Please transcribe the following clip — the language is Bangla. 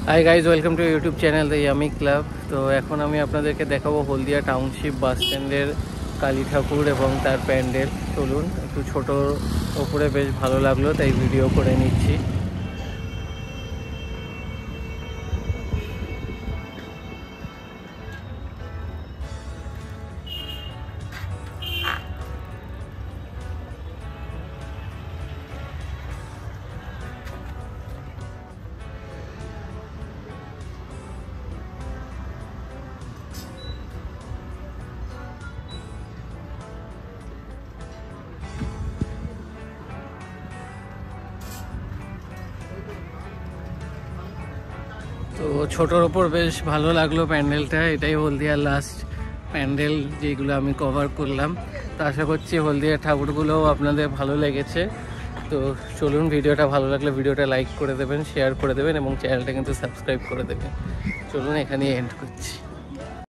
High guys, welcome to YouTube channel the yummy club. তো এখন আমি আপনাদেরকে দেখাবো হলদিয়া টাউনশিপ বাস স্ট্যান্ডের কালী ঠাকুর এবং তার প্যান্ডেল। চলুন, একটু ছোটোর ওপরে বেশ ভালো লাগলো তাই ভিডিও করে নিচ্ছি। তো ছোটোর ওপর বেশ ভালো লাগলো প্যান্ডেলটা। এটাই হলদিয়ার লাস্ট প্যান্ডেল যেগুলো আমি কভার করলাম। তো আশা করছি হলদিয়ার ঠাকুরগুলোও আপনাদের ভালো লেগেছে। তো চলুন, ভিডিওটা ভালো লাগলে ভিডিওটা লাইক করে দেবেন, শেয়ার করে দেবেন এবং চ্যানেলটা কিন্তু সাবস্ক্রাইব করে দেবেন। চলুন, এখানেই এন্ড করছি।